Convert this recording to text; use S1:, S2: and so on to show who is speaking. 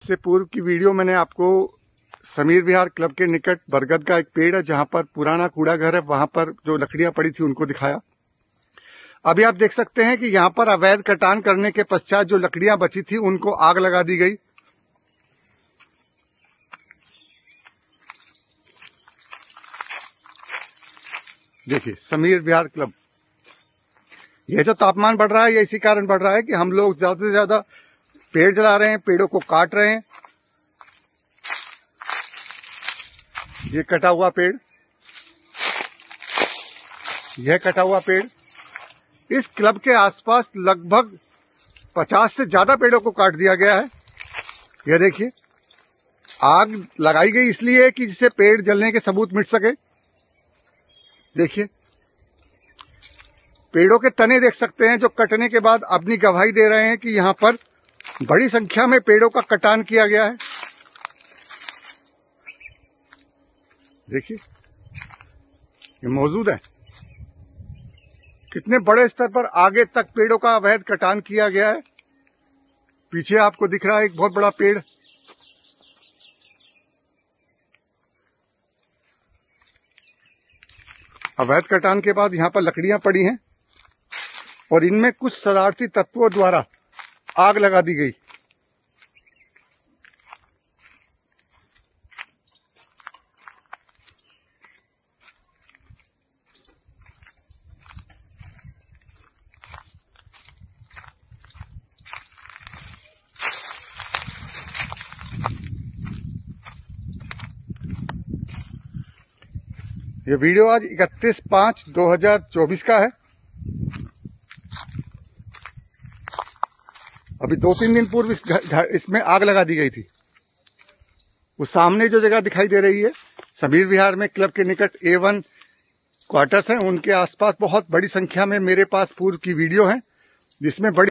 S1: इससे पूर्व की वीडियो मैंने आपको समीर विहार क्लब के निकट बरगद का एक पेड़ है जहां पर पुराना कूड़ा घर है, वहां पर जो लकड़ियां पड़ी थी उनको दिखाया। अभी आप देख सकते हैं कि यहां पर अवैध कटान करने के पश्चात जो लकड़ियां बची थी उनको आग लगा दी गई। देखिए समीर विहार क्लब, यह जो तापमान बढ़ रहा है ये इसी कारण बढ़ रहा है कि हम लोग ज्यादा से ज्यादा पेड़ जला रहे हैं, पेड़ों को काट रहे हैं। ये कटा हुआ पेड़, यह कटा हुआ पेड़, इस क्लब के आसपास लगभग 50 से ज्यादा पेड़ों को काट दिया गया है। यह देखिए, आग लगाई गई इसलिए कि जिससे पेड़ जलने के सबूत मिट सके। देखिए पेड़ों के तने देख सकते हैं जो कटने के बाद अपनी गवाही दे रहे हैं कि यहां पर बड़ी संख्या में पेड़ों का कटान किया गया है। देखिए ये मौजूद है, कितने बड़े स्तर पर आगे तक पेड़ों का अवैध कटान किया गया है। पीछे आपको दिख रहा है एक बहुत बड़ा पेड़। अवैध कटान के बाद यहां पर लकड़ियां पड़ी हैं और इनमें कुछ शरारती तत्वों द्वारा आग लगा दी गई। ये वीडियो आज 31/5/2024 का है। अभी 2-3 दिन पूर्व इसमें आग लगा दी गई थी। वो सामने जो जगह दिखाई दे रही है समीर विहार में क्लब के निकट A1 क्वार्टर्स हैं, उनके आसपास बहुत बड़ी संख्या में मेरे पास पूर्व की वीडियो है जिसमें बड़ी